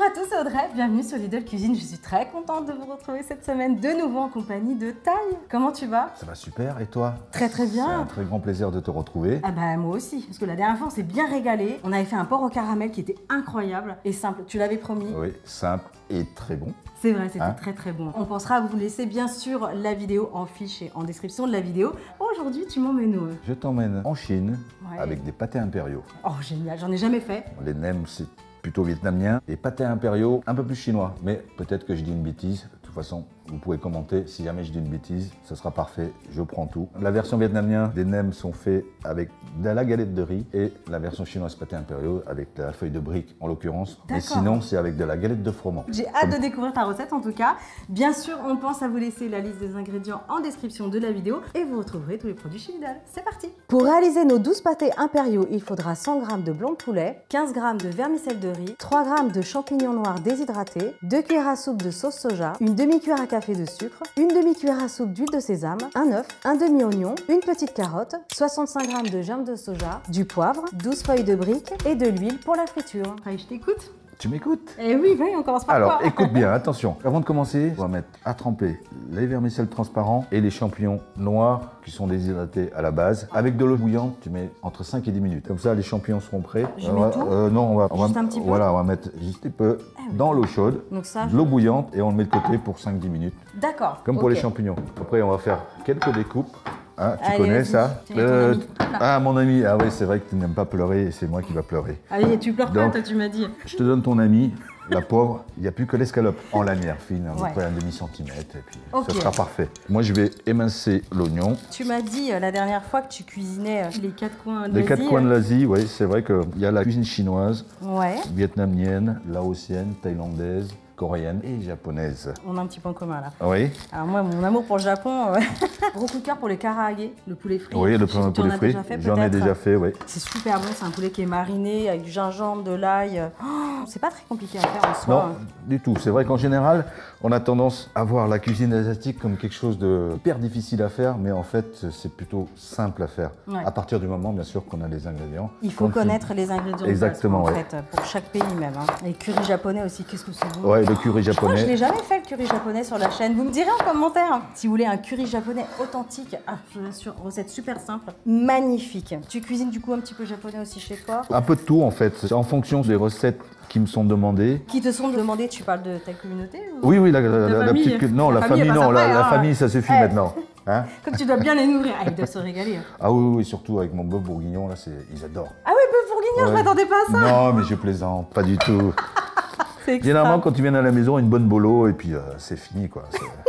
à tous, c'est Audrey, bienvenue sur Lidl Cuisine. Je suis très contente de vous retrouver cette semaine de nouveau en compagnie de Taille. Comment tu vas? Ça va super, et toi? Très très bien. C'est un très grand plaisir de te retrouver. Ah bah moi aussi, parce que la dernière fois on s'est bien régalé. On avait fait un porc au caramel qui était incroyable et simple, tu l'avais promis. Oui, simple et très bon. C'est vrai, c'était très très bon. On pensera à vous laisser bien sûr la vidéo en fiche et en description de la vidéo. Aujourd'hui tu m'emmènes où? Je t'emmène en Chine Ouais. avec des pâtés impériaux. Oh génial, j'en ai jamais fait. Les nems, c'est plutôt vietnamien. Et pâtés impériaux, un peu plus chinois. Mais peut-être que je dis une bêtise. De toute façon, vous pouvez commenter. Si jamais je dis une bêtise, ce sera parfait. Je prends tout. La version vietnamienne des nems sont faits avec de la galette de riz. Et la version chinoise pâtés impériaux avec de la feuille de brique en l'occurrence. Et sinon, c'est avec de la galette de froment. J'ai hâte de découvrir ta recette en tout cas. Bien sûr, on pense à vous laisser la liste des ingrédients en description de la vidéo. Et vous retrouverez tous les produits chez Lidl. C'est parti! Pour réaliser nos 12 pâtés impériaux, il faudra 100 g de blanc de poulet, 15 g de vermicelle de riz, 3 g de champignons noirs déshydratés, 2 cuillères à soupe de sauce soja, une demi-cuillère à café de sucre, une demi-cuillère à soupe d'huile de sésame, un œuf, un demi-oignon, une petite carotte, 65 g de germes de soja, du poivre, 12 feuilles de brique et de l'huile pour la friture. Allez, je t'écoute. Tu m'écoutes? Eh oui, on commence par Alors, quoi? écoute bien, attention. Avant de commencer, on va mettre à tremper les vermicelles transparents et les champignons noirs qui sont déshydratés à la base. Avec de l'eau bouillante, tu mets entre 5 et 10 minutes. Comme ça, les champignons seront prêts. Je mets tout? Non, on va Juste un petit peu? Voilà, on va mettre juste un peu dans l'eau chaude, Donc ça, de l'eau bouillante et on le met de côté pour 5-10 minutes. D'accord. Comme pour ok. les champignons. Après, on va faire quelques découpes. Hein, tu Allez, connais vas-y. ça? Tiens, ton ami. Ah, mon ami. Ah oui, c'est vrai que tu n'aimes pas pleurer et c'est moi qui va pleurer. Allez, tu pleures pas, Donc, toi, tu m'as dit. Je te donne ton ami, la pauvre. Il n'y a plus que l'escalope en lanière fine, à peu Ouais. près un demi-centimètre. Et puis, Ok. ça sera parfait. Moi, je vais émincer l'oignon. Tu m'as dit la dernière fois que tu cuisinais les quatre coins de Les l'Asie. 4 coins de l'Asie, oui, c'est vrai qu'il y a la cuisine chinoise, Ouais, vietnamienne, laotienne, thaïlandaise, coréenne et japonaise. on a un petit point commun là. Oui, Alors moi, mon amour pour le Japon, gros coup de cœur pour les karaage, le poulet frit. oui, le Je sais que tu poulet en as frit. déjà fait, J'en ai peut-être. déjà fait, oui. C'est super bon, c'est un poulet qui est mariné avec du gingembre, de l'ail. Oh, c'est pas très compliqué à faire en soi. Non, du tout. C'est vrai qu'en général, on a tendance à voir la cuisine asiatique comme quelque chose de hyper difficile à faire, mais en fait, c'est plutôt simple à faire. Ouais. À partir du moment, bien sûr, qu'on a les ingrédients. Il faut connaître les ingrédients. Exactement, de base, ouais. en fait, pour chaque pays même. Hein. Et le curry japonais aussi, qu'est-ce que c'est bon. Ouais, le curry Je crois que je japonais. l'ai jamais fait le curry japonais sur la chaîne. Vous me direz en commentaire si vous voulez un curry japonais authentique. Ah, je vous assure, recette super simple, magnifique. Tu cuisines du coup un petit peu japonais aussi chez toi? Un peu de tout, en fait. En fonction des recettes qui me sont demandées. Qui te sont demandés, tu parles de ta communauté ou... Oui, la famille. petite. Non, La la famille famille, est pas non. sympa, La hein. famille, ça suffit Eh. maintenant. Hein? Comme tu dois bien les nourrir. Ah, ils doivent se régaler. Ah oui, oui, surtout avec mon bœuf bourguignon, là, ils adorent. Ah oui, bœuf bourguignon, je Ouais. m'attendais pas à ça. Non, mais je plaisante, pas du tout. C'est extra. Généralement, quand tu viens à la maison, une bonne bolo, et puis c'est fini, quoi.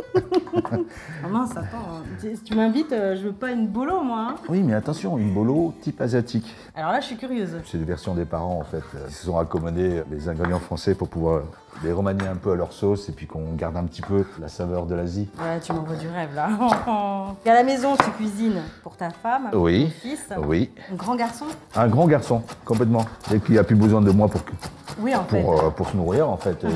Ah mince, attends, si tu m'invites, je veux pas une bolo, moi. Hein. Oui, mais attention, une bolo type asiatique. Alors là, je suis curieuse. C'est des versions des parents, en fait. Ils se sont accommodés les ingrédients français pour pouvoir les remanier un peu à leur sauce, et puis qu'on garde un petit peu la saveur de l'Asie. Ouais, tu m'envoies du rêve, là. Et à la maison, tu cuisines pour ta femme, Oui. ton fils, Oui. un grand garçon. Un grand garçon, complètement. Et qui a plus besoin de moi Oui, en fait. pour se nourrir, en fait.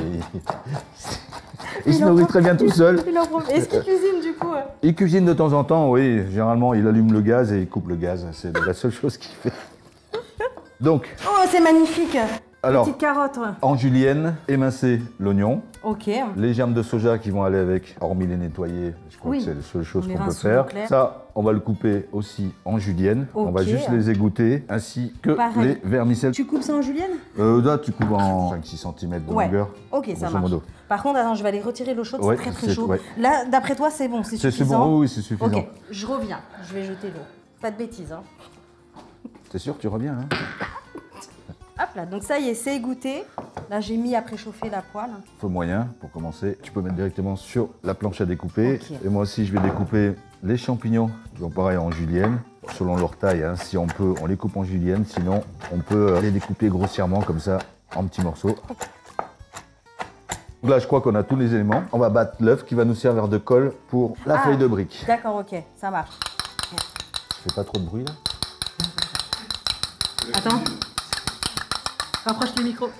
Il se nourrit très bien tout seul. Est-ce qu'il cuisine du coup? Il cuisine de temps en temps, oui. Généralement, il allume le gaz et il coupe le gaz. C'est la seule chose qu'il fait. Donc, Oh, c'est magnifique. alors, Petite carotte. en julienne, émincer l'oignon. Ok. Les germes de soja qui vont aller avec, hormis les nettoyer, je crois Oui. que c'est la seule chose On les qu'on peut rince sous l'eau faire. claire. Ça, on va le couper aussi en julienne. On va Ok. juste les égoutter, ainsi que Pareil. les vermicelles. Tu coupes ça en julienne? Là, tu coupes en 5-6 cm de Ouais. longueur. Ok, ça grosso marche. modo. Par contre, attends, je vais aller retirer l'eau chaude, Ouais, c'est très c'est- chaud. ouais. Là, d'après toi, c'est bon, c'est C'est suffisant? bon, oui, c'est suffisant. Ok, je reviens. Je vais jeter l'eau. Pas de bêtises, hein. T'es sûr, tu reviens, hein? Hop là, donc ça y est, c'est égoutté. Là, j'ai mis à préchauffer la poêle. Feu moyen pour commencer. Tu peux mettre directement sur la planche à découper. Ok. Et moi aussi, je vais découper les champignons, donc pareil en julienne, selon leur taille. Hein. Si on peut, on les coupe en julienne. Sinon, on peut les découper grossièrement comme ça, en petits morceaux. Donc là, je crois qu'on a tous les éléments. On va battre l'œuf qui va nous servir de colle pour la feuille de brique. D'accord, ok, ça marche. Je fais pas trop de bruit là. Attends. Rapproche le micro.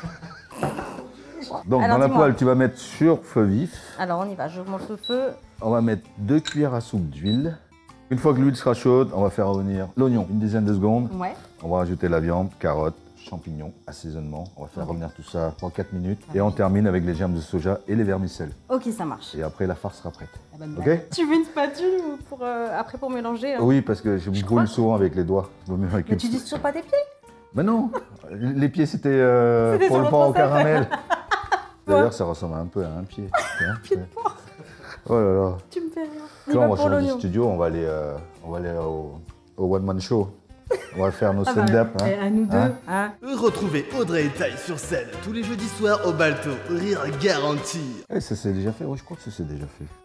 Donc Alors, dans la dis-moi. poêle, tu vas mettre sur feu vif. Alors, on y va, je monte le feu. On va mettre 2 cuillères à soupe d'huile. Une fois que l'huile sera chaude, on va faire revenir l'oignon une dizaine de secondes. Ouais. On va rajouter la viande, carottes, champignons, assaisonnement. On va faire revenir tout ça 3-4 minutes. Et on termine avec les germes de soja et les vermicelles. Ok, ça marche. Et après, la farce sera prête. Ok. Tu veux une spatule pour, après pour mélanger hein? Oui, parce que je me brûle souvent avec les doigts. Mais tu utilises toujours pas tes pieds? Mais non, les pieds c'était pour le pain au caramel. D'ailleurs, ça ressemble un peu à un pied. Pied de porc. Oh là là. Tu me fais rire. Quand on va changer de studio, on va aller au One Man Show. On va faire nos stand-up. Bah, à nous deux. Hein. Retrouvez Audrey et Taille sur scène tous les jeudis soirs au Balto. Rire garanti. Ça c'est déjà fait, oui, je crois que ça c'est déjà fait.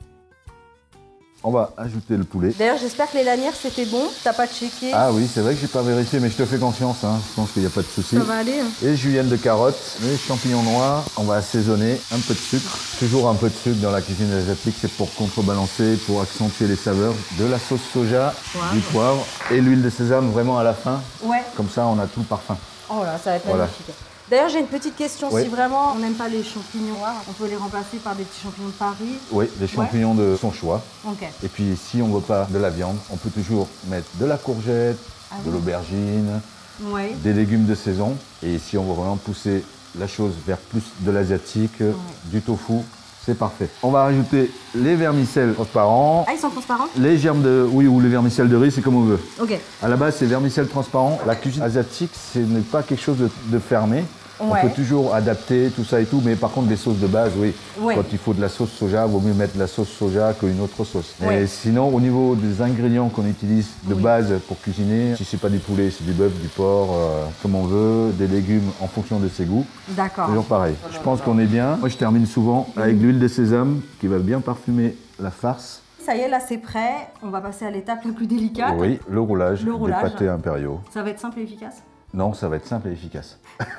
On va ajouter le poulet. D'ailleurs, j'espère que les lanières c'était bon. T'as pas checké? Ah oui, c'est vrai que j'ai pas vérifié, mais je te fais confiance. Hein. Je pense qu'il n'y a pas de souci. Ça va aller. Hein. Et julienne de carottes, les champignons noirs. On va assaisonner un peu de sucre. Toujours un peu de sucre dans la cuisine asiatique, c'est pour contrebalancer, pour accentuer les saveurs. De la sauce soja, du poivre et l'huile de sésame vraiment à la fin. Ouais. Comme ça, on a tout le parfum. Oh là, ça va être magnifique. D'ailleurs, j'ai une petite question. Si vraiment on n'aime pas les champignons noirs, on peut les remplacer par des petits champignons de Paris? Oui, des champignons de son choix. Ok. Et puis, si on ne veut pas de la viande, on peut toujours mettre de la courgette, de l'aubergine, des légumes de saison. Et si on veut vraiment pousser la chose vers plus de l'asiatique, du tofu, c'est parfait. On va rajouter les vermicelles transparents. Ah, ils sont transparents? Les germes de... Oui, ou les vermicelles de riz, c'est comme on veut. Ok. À la base, c'est vermicelles transparents. La cuisine asiatique, ce n'est pas quelque chose de fermé. On peut toujours adapter tout ça et tout, mais par contre, les sauces de base, oui. Quand il faut de la sauce soja, il vaut mieux mettre de la sauce soja qu'une autre sauce. Mais sinon, au niveau des ingrédients qu'on utilise de base pour cuisiner, si c'est pas du poulet, c'est du bœuf, du porc, comme on veut, des légumes en fonction de ses goûts. D'accord. Toujours pareil. Je pense qu'on est bien. Moi, je termine souvent avec l'huile de sésame qui va bien parfumer la farce. Ça y est, là c'est prêt. On va passer à l'étape la plus délicate. Oui, le roulage des pâtés impériaux. Ça va être simple et efficace? Non, ça va être simple et efficace.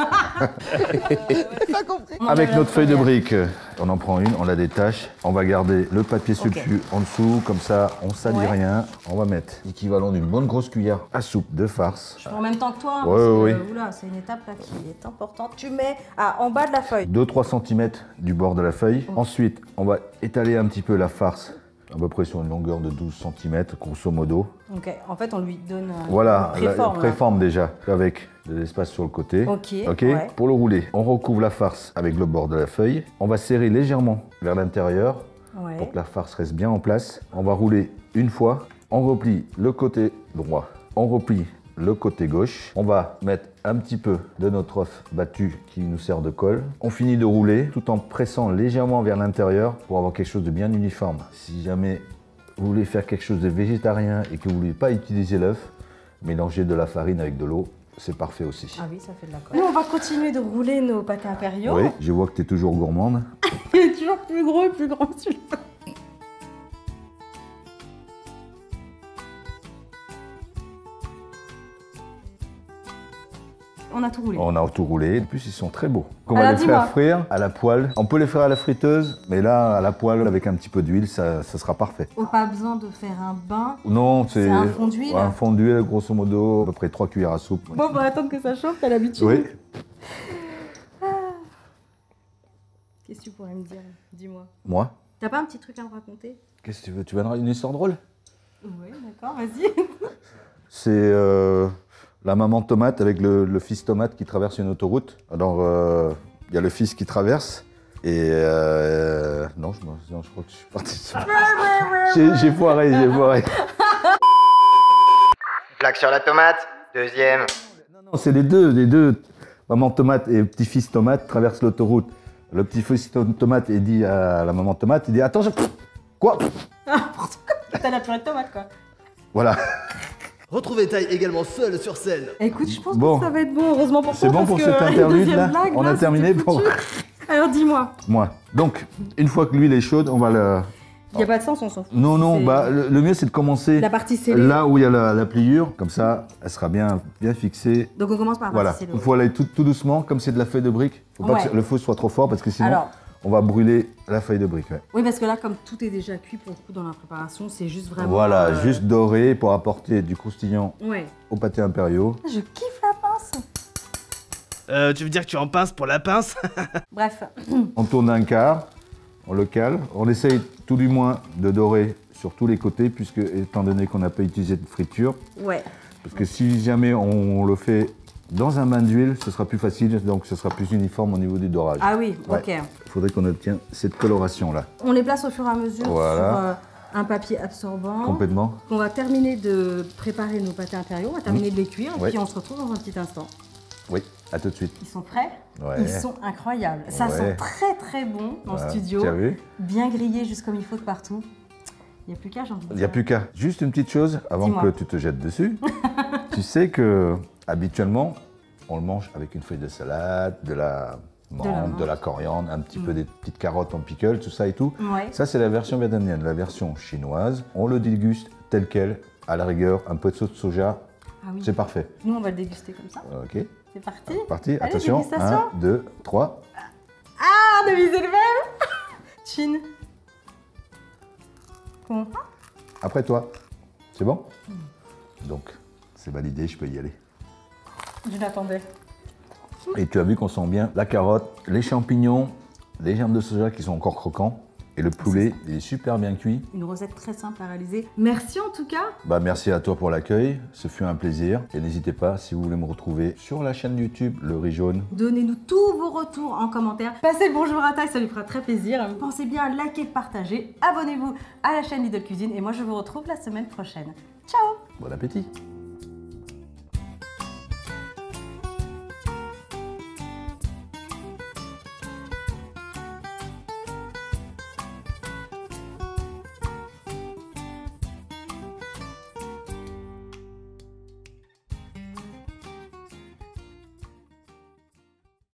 Avec notre feuille de brique, on en prend une, on la détache. On va garder le papier sulfu en dessous, comme ça on ne salit rien. On va mettre l'équivalent d'une bonne grosse cuillère à soupe de farce. Je fais en même temps que toi, c'est une étape là qui est importante. Tu mets en bas de la feuille. 2-3 cm du bord de la feuille. Ensuite, on va étaler un petit peu la farce, à peu près sur une longueur de 12 cm, grosso modo. Ok, en fait on lui donne une préforme déjà, avec de l'espace sur le côté. Ok. Pour le rouler, on recouvre la farce avec le bord de la feuille. On va serrer légèrement vers l'intérieur pour que la farce reste bien en place. On va rouler une fois. On replie le côté droit. On replie le côté gauche. On va mettre un petit peu de notre œuf battu qui nous sert de colle. On finit de rouler tout en pressant légèrement vers l'intérieur pour avoir quelque chose de bien uniforme. Si jamais vous voulez faire quelque chose de végétarien et que vous ne voulez pas utiliser l'œuf, mélangez de la farine avec de l'eau, c'est parfait aussi. Ah oui, ça fait de la colle. Nous, on va continuer de rouler nos pâtés impériaux. Oui, je vois que tu es toujours gourmande. Il est toujours plus gros et plus grand celui-là. On a tout roulé. On a tout roulé. En plus, ils sont très beaux. On va les faire frire à la poêle. On peut les faire à la friteuse, mais là, à la poêle, avec un petit peu d'huile, ça sera parfait. Pas besoin de faire un bain. Non, c'est un fond d'huile. Un fond d'huile, grosso modo, à peu près 3 cuillères à soupe. Bon, on va attendre que ça chauffe, t'as l'habitude. Oui. Qu'est-ce que tu pourrais me dire? Dis-moi. Moi? T'as pas un petit truc à me raconter? Qu'est-ce que tu veux? Tu veux une histoire drôle? Oui, d'accord, vas-y. C'est la maman tomate avec le fils tomate qui traverse une autoroute. Alors, il y a le fils qui traverse et... non, je crois que je suis parti. J'ai foiré. Plaque sur la tomate, deuxième. Non, c'est les deux. Maman tomate et petit-fils tomate traversent l'autoroute. Le petit-fils tomate, il dit à la maman tomate, il dit « Attends, Quoi? T'as la purée de tomate, quoi. Voilà. Retrouvez Taille également seul sur scène. Écoute, je pense que ça va être bon, heureusement pour toi. C'est bon pour cette interlude là. On a terminé pour... Alors dis-moi. Donc, une fois que l'huile est chaude, on va la... Il n'y a pas de sens, on s'en fout. Non, le mieux c'est de commencer la partie scellée. Là où il y a la pliure, comme ça, elle sera bien fixée. Donc on commence par la partie scellée. Il faut aller tout doucement, comme c'est de la feuille de brique. Il ne faut pas que le feu soit trop fort parce que sinon on va brûler la feuille de brique. Oui, parce que là, comme tout est déjà cuit pour le coup dans la préparation, c'est juste vraiment... Voilà, juste doré pour apporter du croustillant au pâté impériaux. Je kiffe la pince. Tu veux dire que tu en pinces pour la pince? Bref. On tourne un quart. On le cale, on essaye tout du moins de dorer sur tous les côtés, puisque étant donné qu'on n'a pas utilisé de friture, parce que si jamais on le fait Dans un bain d'huile, ce sera plus facile, donc ce sera plus uniforme au niveau du dorage. Ah oui, ok. Il faudrait qu'on obtienne cette coloration-là. On les place au fur et à mesure Voilà. sur un papier absorbant. Complètement. On va terminer de préparer nos pâtés impériaux, on va terminer de les cuire et Ouais. puis on se retrouve dans un petit instant. Oui, à tout de suite. Ils sont prêts? Ouais. Ils sont incroyables. Ça Ouais. sent très très bon dans le Voilà. studio. Tu as vu? Bien grillé juste comme il faut de partout. Il n'y a plus qu'à, j'ai envie de Il n'y a dire. plus qu'à. Juste une petite chose avant Dis-moi. que tu te jettes dessus. Tu sais que habituellement, on le mange avec une feuille de salade, de la menthe, de la coriandre, un petit peu des petites carottes en pickle, tout ça et tout. Ouais. Ça, c'est la version vietnamienne. La version chinoise, on le déguste tel quel, à la rigueur, un peu de sauce de soja, Ah oui. c'est parfait. Nous, on va le déguster comme ça. Ok, C'est parti. parti. Allez, Attention, dégustation. 1, 2, 3. Ah, on a visé le même. Chin. Bon. Après toi. C'est bon? Donc, c'est validé, je peux y aller. Je l'attendais. Et tu as vu qu'on sent bien la carotte, les champignons, les germes de soja qui sont encore croquants. Et le poulet, il est super bien cuit. Une recette très simple à réaliser. Merci en tout cas. Bah, merci à toi pour l'accueil, ce fut un plaisir. Et n'hésitez pas, si vous voulez me retrouver sur la chaîne YouTube Le Riz Jaune. Donnez-nous tous vos retours en commentaire. Passez le bonjour à taille, ça lui fera très plaisir. Pensez bien à liker, partager. Abonnez-vous à la chaîne Lidl Cuisine. Et moi, je vous retrouve la semaine prochaine. Ciao! Bon appétit!